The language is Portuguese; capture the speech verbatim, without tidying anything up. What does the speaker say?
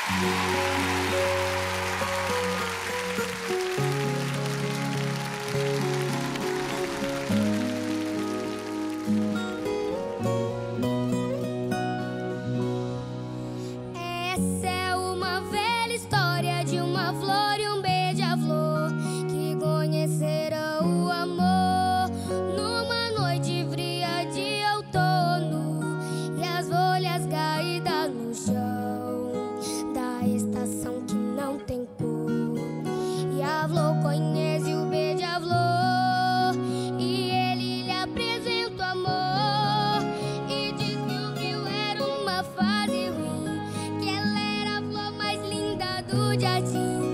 Essa é uma velha história de uma flor e um beija-flor que conheceram o amor numa noite fria de outono, e as folhas caídas no chão da estação que não tem cor. E a flor conhece o beija-flor e ele lhe apresenta o amor e diz que o frio era uma fase ruim, que ela era a flor mais linda do jardim.